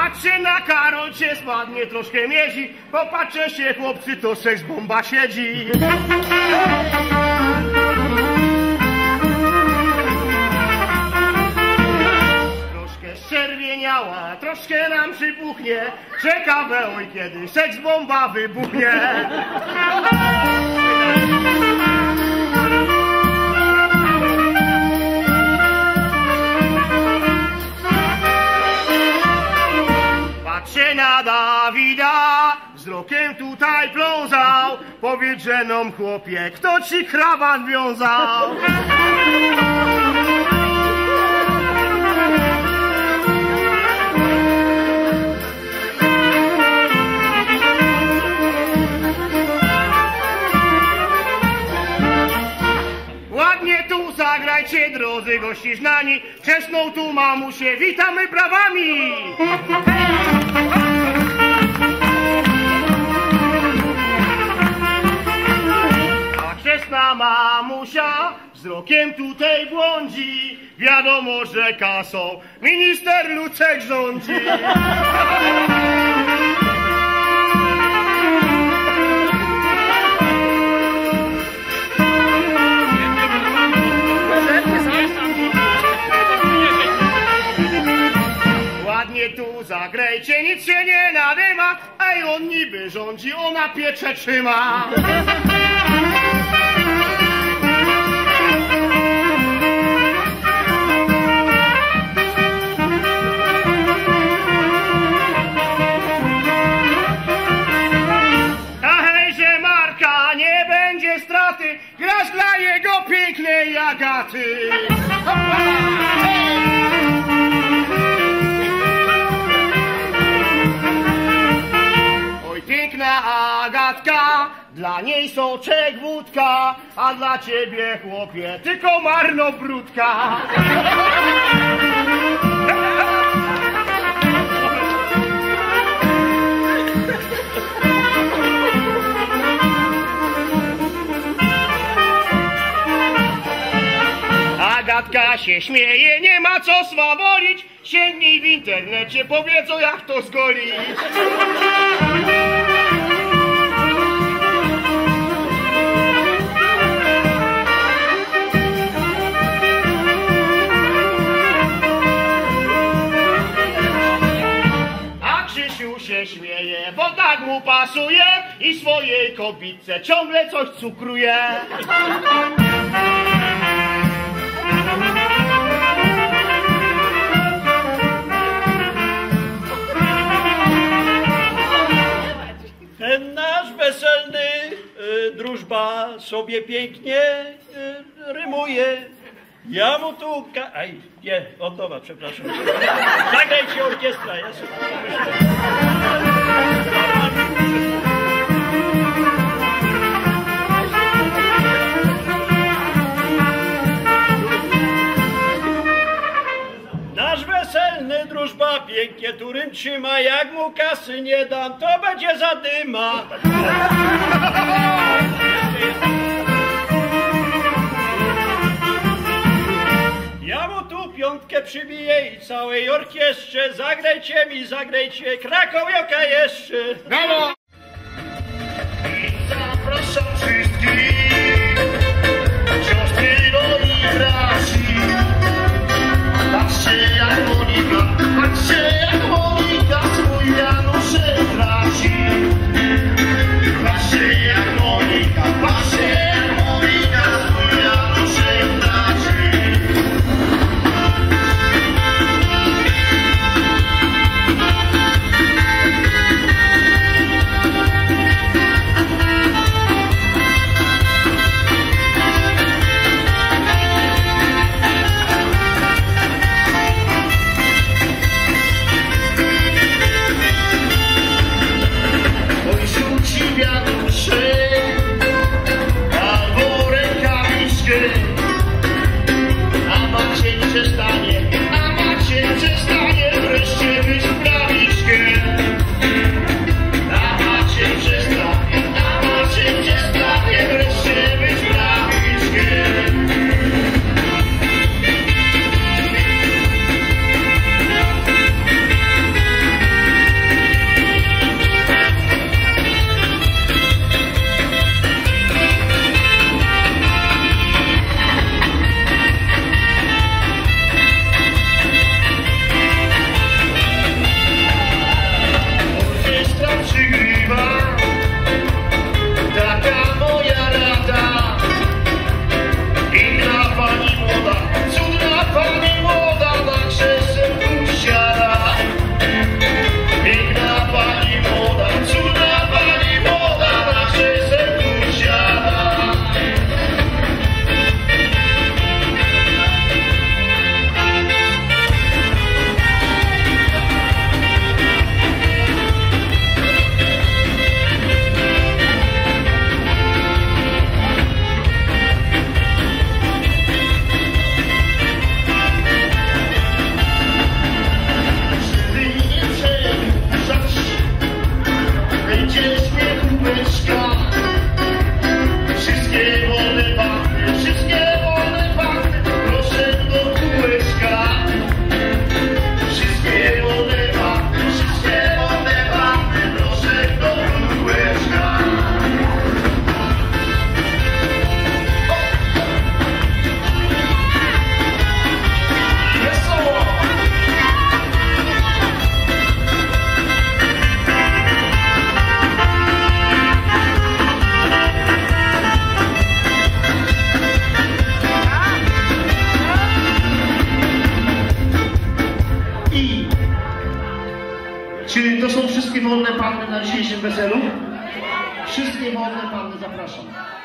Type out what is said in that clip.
Patrzę na Karolcie, spadnie troszkę miedzi. Popatrzę się, chłopcy, to seks bomba siedzi. Troszkę zczerwieniała, troszkę nam przypuchnie. Ciekawe, oj, kiedy seks bomba wybuchnie. Patrzę na Dawida, wzrokiem tutaj plązał. Powiedz żenom, chłopie, kto ci krawat wiązał? Ładnie tu zagrajcie, drodzy gości znani. Czesną tu mamusię, witamy brawami! A czesna mamusia wzrokiem tutaj błądzi. Wiadomo, że kasą minister Lucek rządzi. Ładnie tu zagrejcie, nic się nie nadyma. Ej, on niby rządzi, ona piecze trzyma. A hejże Marka, nie będzie straty. Grasz dla jego pięknej Agaty. Piękna Agatka, dla niej soczek wódka, a dla ciebie, chłopie, tylko marnobródka. Agatka się śmieje, nie ma co swawolić. Sięgnij w internecie, powiedzą jak to zgolić. A Krzysiu się śmieje, bo tak mu pasuje i swojej kobitce ciągle coś cukruje. Ten nasz weselny drużba sobie pięknie rymuje. Ja mu tu... Aj, nie, od nowa, przepraszam. Zagrajcie orkiestra, ja sobie Nasz weselny drużba pięknie turym trzyma. Jak mu kasy nie dam, to będzie zadyma. Ja mu tu piątkę przybiję i całej orkiestrze. Zagrajcie mi, zagrajcie Krakowiaka jeszcze. Brawo! Zapraszam wszystkich, siostry i braci. Patrzcie jak Monika, patrzcie jak Monika swój Januszek traci. Patrzcie jak Monika, patrzcie jak Monika swój Januszek traci. Ładne panny, zapraszam.